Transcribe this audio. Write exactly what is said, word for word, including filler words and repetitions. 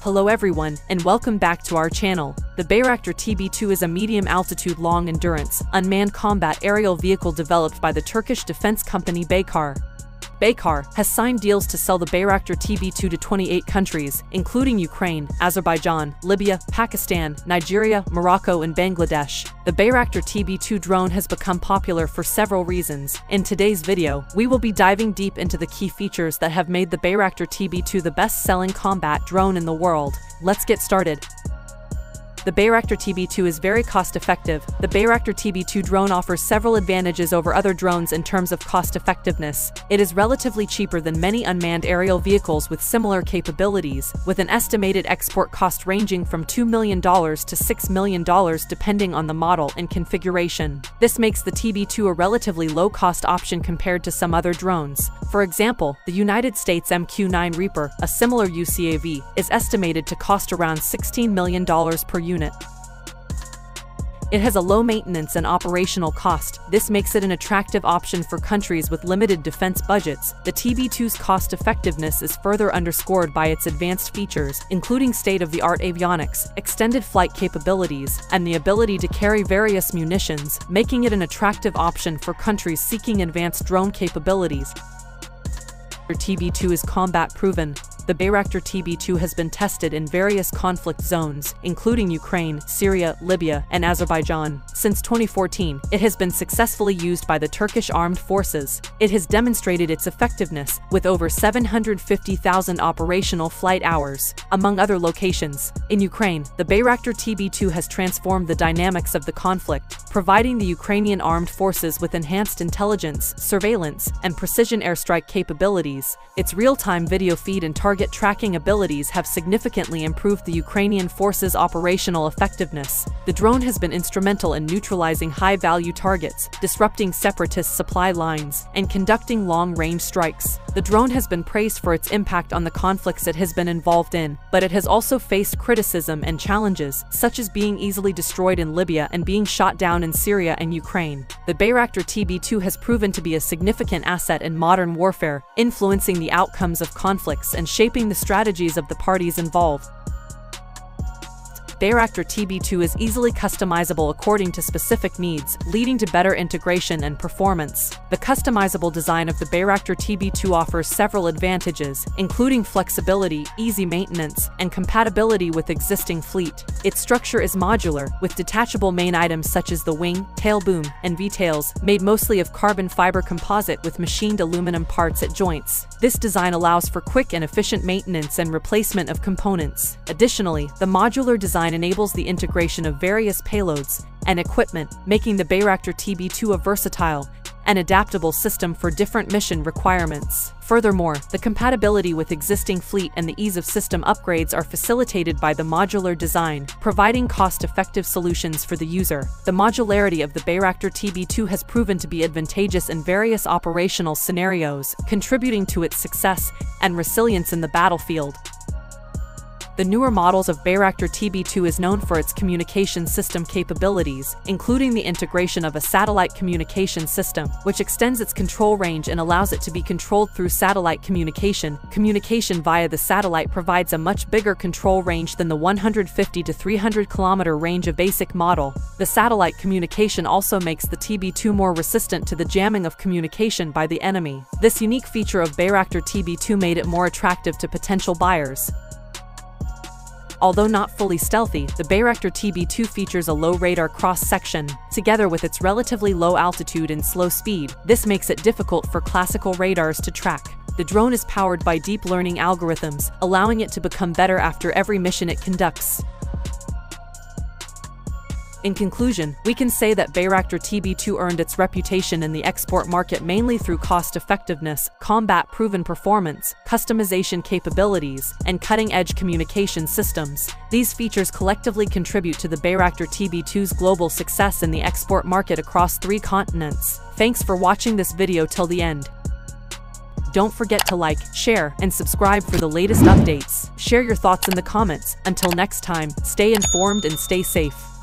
Hello everyone, and welcome back to our channel. The Bayraktar T B two is a medium-altitude long-endurance, unmanned combat aerial vehicle developed by the Turkish defense company Bayraktar. Bayraktar has signed deals to sell the Bayraktar T B two to twenty-eight countries, including Ukraine, Azerbaijan, Libya, Pakistan, Nigeria, Morocco, and Bangladesh. The Bayraktar T B two drone has become popular for several reasons. In today's video, we will be diving deep into the key features that have made the Bayraktar T B two the best-selling combat drone in the world. Let's get started. The Bayraktar T B two is very cost-effective. The Bayraktar T B two drone offers several advantages over other drones in terms of cost-effectiveness. It is relatively cheaper than many unmanned aerial vehicles with similar capabilities, with an estimated export cost ranging from two million dollars to six million dollars depending on the model and configuration. This makes the T B two a relatively low-cost option compared to some other drones. For example, the United States M Q nine Reaper, a similar U A V, is estimated to cost around sixteen million dollars per unit. It has a low maintenance and operational cost. This makes it an attractive option for countries with limited defense budgets. The T B two's cost-effectiveness is further underscored by its advanced features, including state-of-the-art avionics, extended flight capabilities, and the ability to carry various munitions, making it an attractive option for countries seeking advanced drone capabilities. The T B two is combat-proven. The Bayraktar T B two has been tested in various conflict zones, including Ukraine, Syria, Libya, and Azerbaijan. Since twenty fourteen, it has been successfully used by the Turkish armed forces. It has demonstrated its effectiveness, with over seven hundred fifty thousand operational flight hours. Among other locations, in Ukraine, the Bayraktar T B two has transformed the dynamics of the conflict, providing the Ukrainian armed forces with enhanced intelligence, surveillance, and precision airstrike capabilities. Its real-time video feed and target tracking abilities have significantly improved the Ukrainian forces' operational effectiveness. The drone has been instrumental in neutralizing high-value targets, disrupting separatist supply lines, and conducting long-range strikes. The drone has been praised for its impact on the conflicts it has been involved in, but it has also faced criticism and challenges, such as being easily destroyed in Libya and being shot down in Syria and Ukraine. The Bayraktar T B two has proven to be a significant asset in modern warfare, influencing the outcomes of conflicts and shaping the strategies of the parties involved. Bayraktar T B two is easily customizable according to specific needs, leading to better integration and performance. The customizable design of the Bayraktar T B two offers several advantages, including flexibility, easy maintenance, and compatibility with existing fleet. Its structure is modular, with detachable main items such as the wing, tail boom, and V-tails, made mostly of carbon fiber composite with machined aluminum parts at joints. This design allows for quick and efficient maintenance and replacement of components. Additionally, the modular design enables the integration of various payloads and equipment, making the Bayraktar T B two a versatile and adaptable system for different mission requirements. Furthermore, the compatibility with existing fleet and the ease of system upgrades are facilitated by the modular design, providing cost-effective solutions for the user. The modularity of the Bayraktar T B two has proven to be advantageous in various operational scenarios, contributing to its success and resilience in the battlefield. The newer models of Bayraktar T B two is known for its communication system capabilities, including the integration of a satellite communication system, which extends its control range and allows it to be controlled through satellite communication. Communication via the satellite provides a much bigger control range than the one hundred fifty to three hundred kilometer range of basic model. The satellite communication also makes the T B two more resistant to the jamming of communication by the enemy. This unique feature of Bayraktar T B two made it more attractive to potential buyers. Although not fully stealthy, the Bayraktar T B two features a low radar cross-section. Together with its relatively low altitude and slow speed, this makes it difficult for classical radars to track. The drone is powered by deep learning algorithms, allowing it to become better after every mission it conducts. In conclusion, we can say that Bayraktar T B two earned its reputation in the export market mainly through cost-effectiveness, combat-proven performance, customization capabilities, and cutting-edge communication systems. These features collectively contribute to the Bayraktar T B two's global success in the export market across three continents. Thanks for watching this video till the end. Don't forget to like, share, and subscribe for the latest updates. Share your thoughts in the comments. Until next time, stay informed and stay safe.